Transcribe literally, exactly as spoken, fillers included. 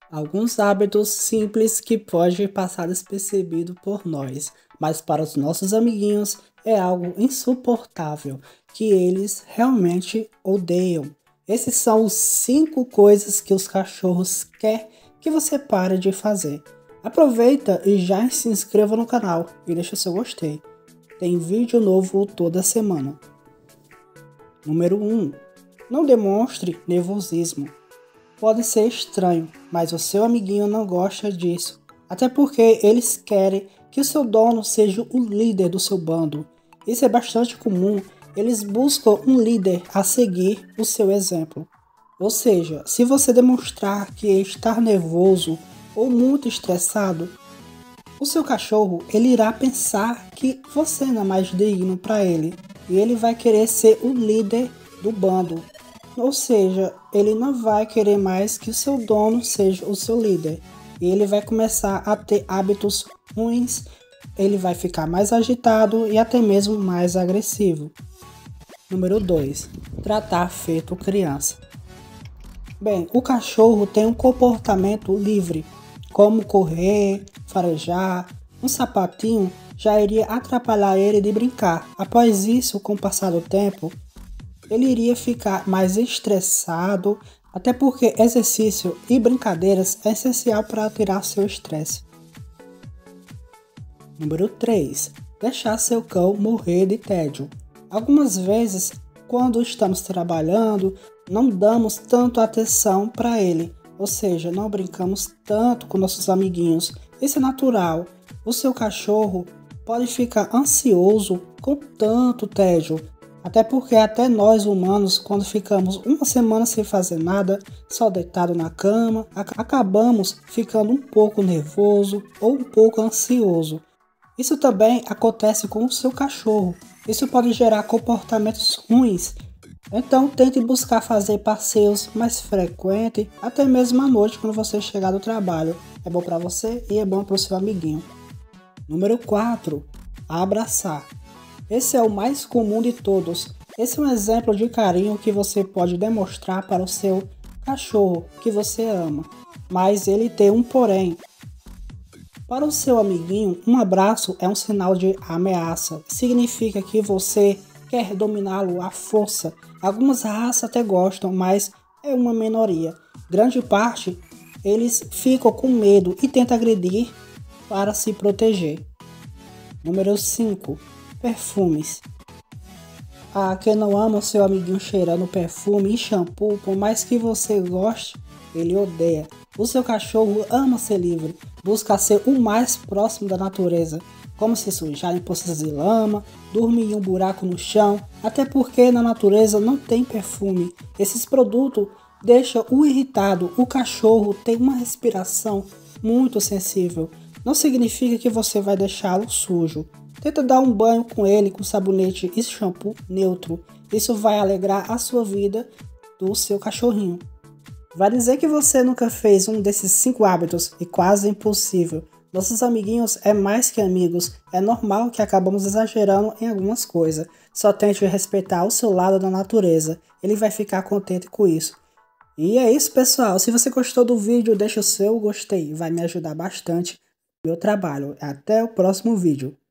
Alguns hábitos simples que pode passar despercebido por nós, mas para os nossos amiguinhos é algo insuportável, que eles realmente odeiam. Esses são os cinco coisas que os cachorros querem que você pare de fazer. Aproveita e já se inscreva no canal e deixa seu gostei. Tem vídeo novo toda semana. Número um. Não demonstre nervosismo. Pode ser estranho, mas o seu amiguinho não gosta disso, até porque eles querem que o seu dono seja o líder do seu bando. Isso é bastante comum, eles buscam um líder a seguir o seu exemplo. Ou seja, se você demonstrar que está nervoso ou muito estressado, o seu cachorro ele irá pensar que você não é mais digno para ele e ele vai querer ser o líder do bando. Ou seja, ele não vai querer mais que o seu dono seja o seu líder. E ele vai começar a ter hábitos ruins, ele vai ficar mais agitado e até mesmo mais agressivo. Número dois. Tratar feito criança. Bem, o cachorro tem um comportamento livre, como correr, farejar, um sapatinho já iria atrapalhar ele de brincar. Após isso, com o passar do tempo, ele iria ficar mais estressado, até porque exercício e brincadeiras é essencial para tirar seu estresse. Número três. Deixar seu cão morrer de tédio. Algumas vezes, quando estamos trabalhando, não damos tanto atenção para ele, ou seja, não brincamos tanto com nossos amiguinhos. Isso é natural. O seu cachorro pode ficar ansioso com tanto tédio. Até porque até nós humanos, quando ficamos uma semana sem fazer nada, só deitado na cama, ac- acabamos ficando um pouco nervoso ou um pouco ansioso. Isso também acontece com o seu cachorro. Isso pode gerar comportamentos ruins. Então tente buscar fazer passeios mais frequentes, até mesmo à noite quando você chegar do trabalho. É bom para você e é bom para o seu amiguinho. Número quatro. Abraçar. Esse é o mais comum de todos. Esse é um exemplo de carinho que você pode demonstrar para o seu cachorro que você ama. Mas ele tem um porém. Para o seu amiguinho, um abraço é um sinal de ameaça. Significa que você quer dominá-lo à força. Algumas raças até gostam, mas é uma minoria. Grande parte, eles ficam com medo e tentam agredir para se proteger. Número cinco. Perfumes. Ah, quem não ama o seu amiguinho cheirando perfume e shampoo, por mais que você goste, ele odeia. O seu cachorro ama ser livre, busca ser o mais próximo da natureza, como se sujar em poças de lama, dormir em um buraco no chão, até porque na natureza não tem perfume. Esses produtos deixam o irritado. O cachorro tem uma respiração muito sensível. Não significa que você vai deixá-lo sujo. Tenta dar um banho com ele com sabonete e shampoo neutro. Isso vai alegrar a sua vida do seu cachorrinho. Vai dizer que você nunca fez um desses cinco hábitos e quase impossível. Nossos amiguinhos é mais que amigos. É normal que acabamos exagerando em algumas coisas. Só tente respeitar o seu lado da natureza. Ele vai ficar contente com isso. E é isso, pessoal. Se você gostou do vídeo, deixa o seu gostei. Vai me ajudar bastante no meu trabalho. Até o próximo vídeo.